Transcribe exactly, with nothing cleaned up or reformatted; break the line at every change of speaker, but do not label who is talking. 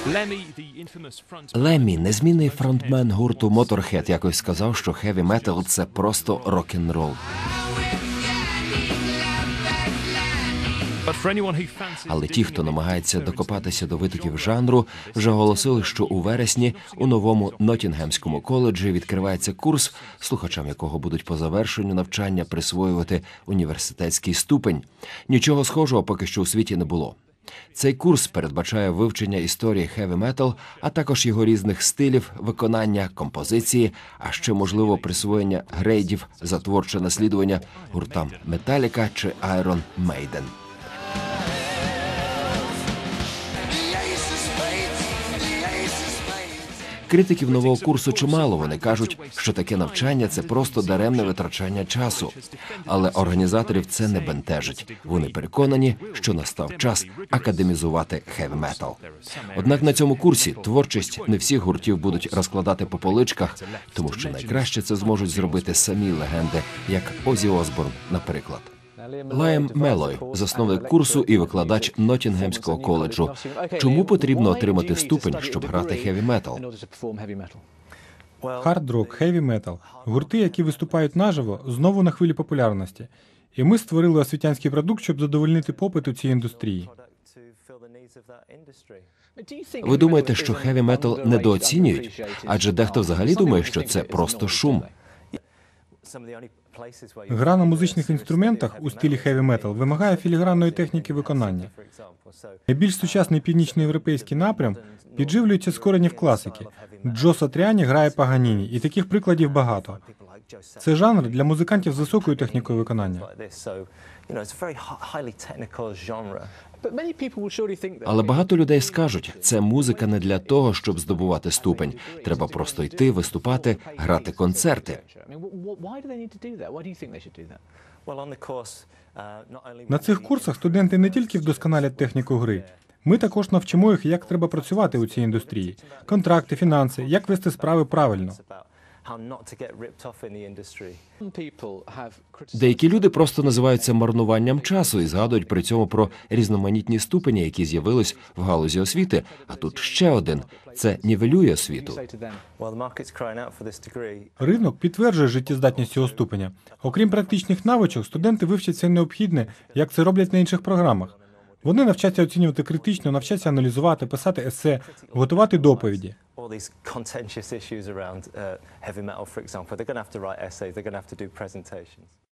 Леммі, незмінний фронтмен гурту Motorhead, якось сказав, що хеві-метал – це просто рок-н-рол. Але ті, хто намагається докопатися до витоків жанру, вже оголосили, що у вересні у новому Ноттінгемському коледжі відкривається курс, слухачам якого будуть по завершенню навчання присвоювати університетський ступень. Нічого схожого поки що у світі не було. Цей курс передбачає вивчення історії хеві-метал, а також його різних стилів, виконання, композиції, а ще, можливо, присвоєння грейдів за творче наслідування гуртам Metallica чи Iron Maiden. Критиків нового курсу чимало. Вони кажуть, що таке навчання – це просто даремне витрачання часу. Але організаторів це не бентежить. Вони переконані, що настав час академізувати хеві-метал. Однак на цьому курсі творчість не всіх гуртів будуть розкладати по поличках, тому що найкраще це зможуть зробити самі легенди, як Оззі Осборн, наприклад. Лайм Мелой, засновник курсу і викладач Ноттінгемського коледжу. Чому потрібно отримати ступень, щоб грати хеві-метал?
Хард-рок, хеві-метал – гурти, які виступають наживо, знову на хвилі популярності. І ми створили освітянський продукт, щоб задовольнити попит у цій індустрії.
Ви думаєте, що хеві-метал недооцінюють? Адже дехто взагалі думає, що це просто шум.
Гра на музичних інструментах у стилі хеві-метал вимагає філігранної техніки виконання. Найбільш сучасний північноєвропейський напрям підживлюється з коренів класики. Джо Сатріані грає Паганіні, і таких прикладів багато. Це жанр для музикантів з високою технікою виконання.
Але багато людей скажуть, це музика не для того, щоб здобувати ступень. Треба просто йти, виступати, грати концерти.
На цих курсах студенти не тільки вдосконалять техніку гри. Ми також навчимо їх, як треба працювати у цій індустрії. Контракти, фінанси, як вести справи правильно.
Деякі люди просто називають це марнуванням часу і згадують при цьому про різноманітні ступені, які з'явились в галузі освіти. А тут ще один – це нівелює освіту.
Ринок підтверджує життєздатність цього ступеня. Окрім практичних навичок, студенти вивчать все необхідне, як це роблять на інших програмах. Вони навчаться оцінювати критично, навчаться аналізувати, писати есе, готувати доповіді.
All these contentious issues around uh, heavy metal, for example, they're going to have to write essays, they're going to have to do presentations.